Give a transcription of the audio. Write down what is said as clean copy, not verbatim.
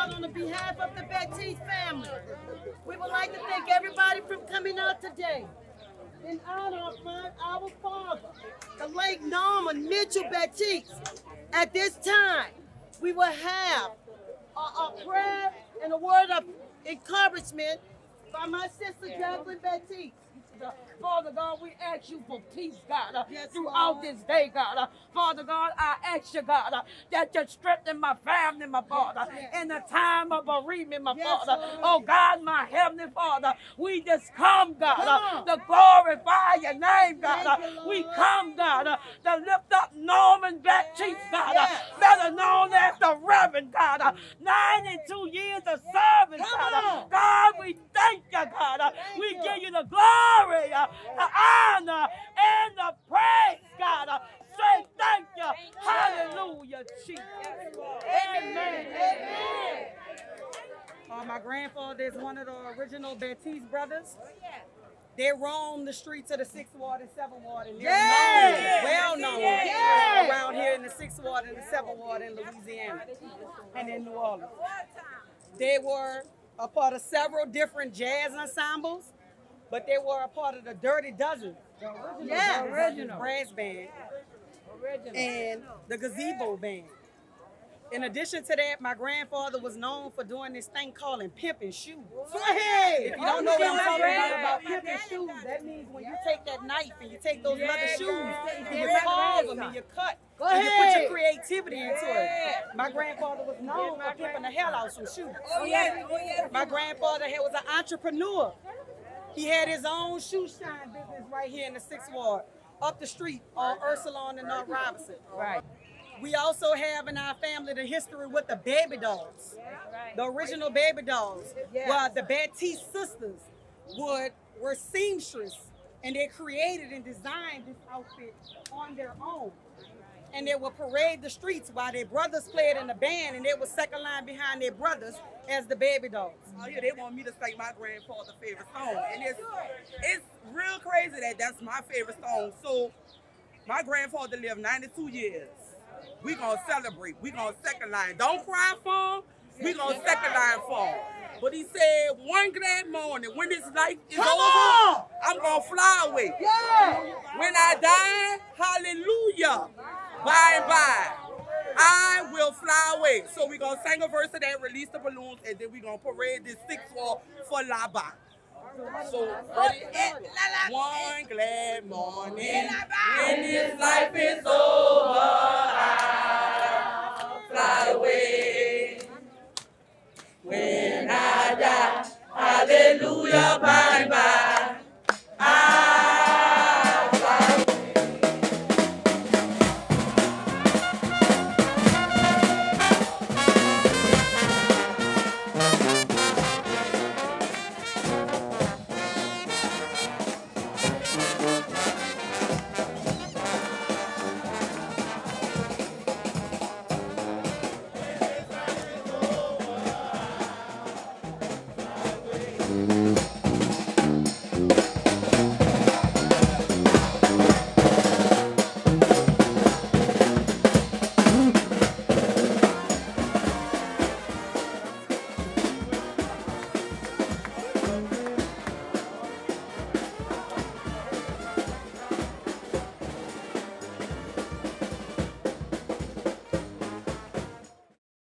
out on the behalf of the Batiste family. We would like to thank everybody for coming out today. In honor of our father, the late Norman Mitchell Batiste. At this time, we will have a prayer and a word of encouragement by my sister Jacqueline Batiste. Father God, we ask you for peace, God, throughout this day, God. Father God, I ask you, God, that you strengthen my family, my Father, in the time of bereavement, my Father. Oh God, my Heavenly Father, we just come, God, to glorify your name, God. We come, God, to lift up Norman Batiste, God, better known as the Reverend, God. 92 years of service, God. God, we thank you, God. We give you the glory, the honor, and the praise, God. Say thank you. Hallelujah, Jesus. Amen. Amen. My grandfather is one of the original Batiste brothers. They roam the streets of the 6th Ward and 7th Ward, and they're well known around here in the 6th Ward and the 7th Ward in Louisiana and in New Orleans. They were a part of several different jazz ensembles, but they were a part of the Dirty Dozen, the original brass band, and the Gazebo Band. In addition to that, my grandfather was known for doing this thing called pimping shoes. If you don't know what I'm talking about pimping shoes, that means when you take that knife and you take those leather shoes and you carve them and you cut, and you put your creativity into it. My grandfather was known for pimping the hell out of some shoes. My grandfather was an entrepreneur. He had his own shoe shine business right here in the 6th Ward, up the street on Ursula and North Robinson. Right. We also have in our family the history with the baby dolls, the original baby dolls. Well, the Batiste sisters were seamstress, and they created and designed this outfit on their own. And they would parade the streets while their brothers played in the band, and they were second line behind their brothers as the baby dolls. Oh yeah, they want me to sing my grandfather's favorite song, and it's real crazy that that's my favorite song. So my grandfather lived 92 years. We gonna celebrate. We gonna second line. Don't cry for him. We gonna second line for him. But he said, one glad morning, when this life is over, I'm gonna fly away. When I die, hallelujah, by and by, I will fly away. So we're going to sing a verse of that, release the balloons, and then we're going to parade this 6th Ward for La Ba. So, ready? One glad morning, when this life is over, I'll fly away.